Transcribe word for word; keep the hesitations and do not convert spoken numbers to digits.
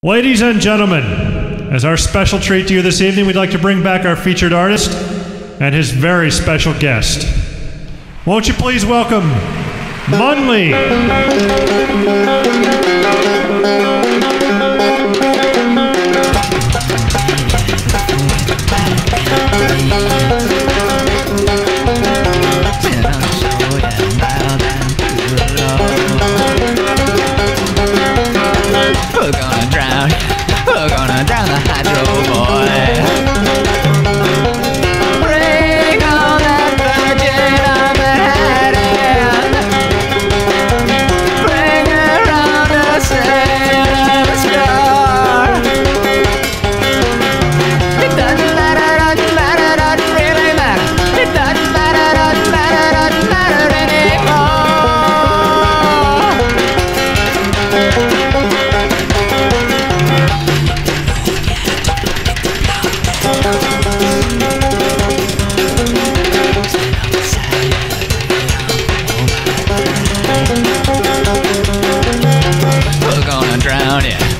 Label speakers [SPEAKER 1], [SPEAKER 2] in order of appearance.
[SPEAKER 1] Ladies and gentlemen, as our special treat to you this evening, we'd like to bring back our featured artist and his very special guest. Won't you please welcome Munley.
[SPEAKER 2] We're gonna drown, we're gonna drown the hydro boy. Bring all that virgin on the head end. Bring her round the sail of the star. It doesn't matter, doesn't matter, doesn't really matter. It doesn't matter, doesn't matter, doesn't matter anymore. We're gonna drown it.